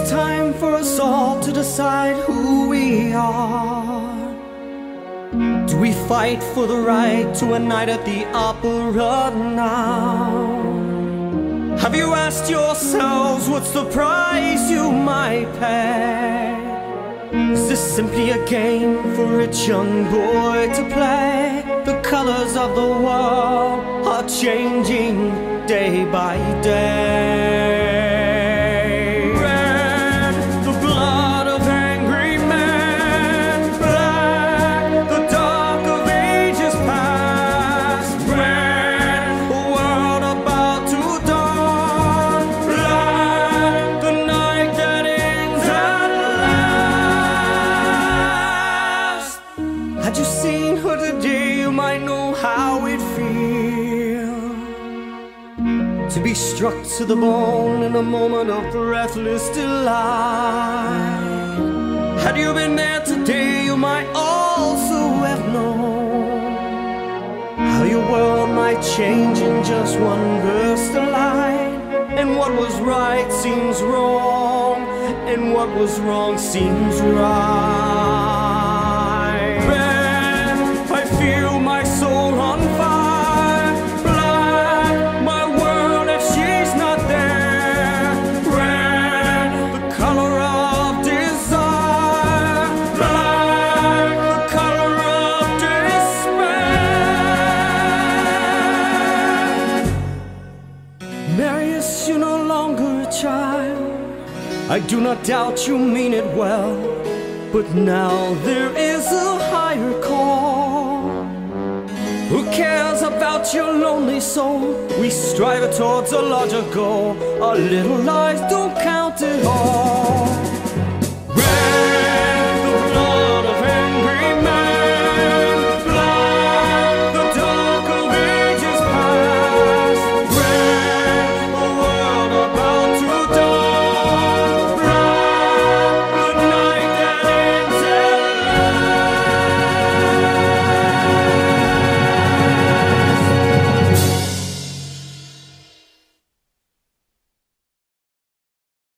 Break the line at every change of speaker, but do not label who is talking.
time for us all to decide who we are. Do we fight for the right to a night at the opera now? Have you asked yourselves what's the price you might pay? Is this simply a game for a rich young boy to play? The colors of the world are changing day by day. Red, the blood of angry men. Black, the dark of ages past. Red, a world about to dawn. Black, the night that ends at last. Had you seen her today, you might know how it feels to be struck to the bone in a moment of breathless delight. Had you been there today, you might also have known how your world might change in just one burst of light. And what was right seems wrong, and what was wrong seems right. Red, I feel my soul on fire. Marius, you're no longer a child. I do not doubt you mean it well, but now there is a higher call. Who cares about your lonely soul? We strive towards a larger goal. Our little lives don't count at all.